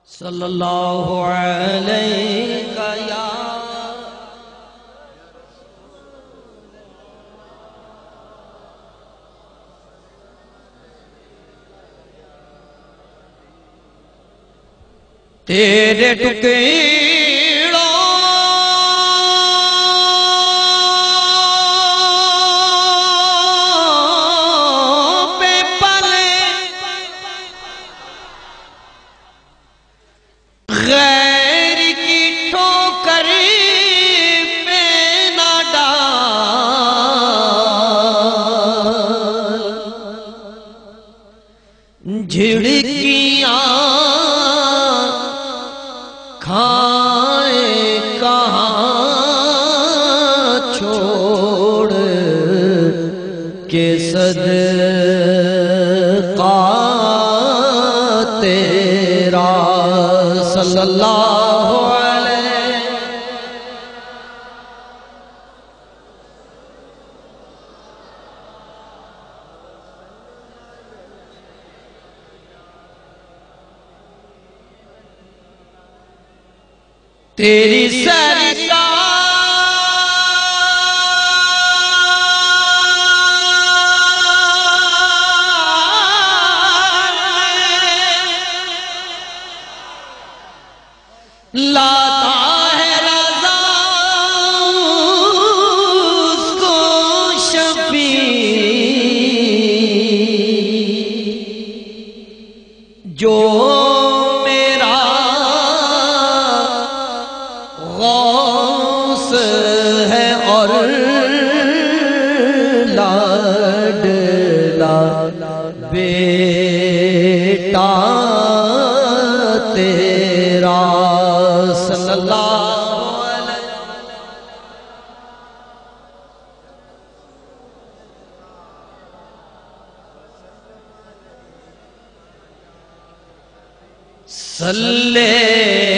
صلی اللہ علیہ یا تیرے ٹکڑوں پہ پلے غیر کی ٹھوکر پہ نہ ڈال جھڑکیاں کھائے کہاں چھوڑ کے صدقہ تیرا صلی اللہ علیہ تیری لاتا ہے رضا اس کو شفیع جو میرا غوث ہے اور لاڈلا بیٹا تیرا صلی اللہ علیہ صلی